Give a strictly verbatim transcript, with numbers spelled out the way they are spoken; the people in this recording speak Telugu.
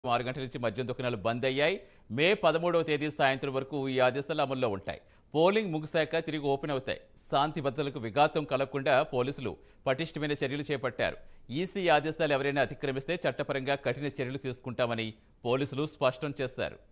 ఆరు గంటల నుంచి మద్యం దుకాణాలు బంద్ అయ్యాయి. మే పదమూడవ తేదీ సాయంత్రం వరకు ఈ ఆదేశాలు అమల్లో ఉంటాయి. పోలింగ్ ముగిశాక తిరిగి ఓపెన్ అవుతాయి. శాంతి భద్రతలకు విఘాతం కలగకుండా పోలీసులు పటిష్టమైన చర్యలు చేపట్టారు. ఈసీ ఆదేశాలు ఎవరైనా అతిక్రమిస్తే చట్టపరంగా కఠిన చర్యలు తీసుకుంటామని పోలీసులు స్పష్టం చేశారు.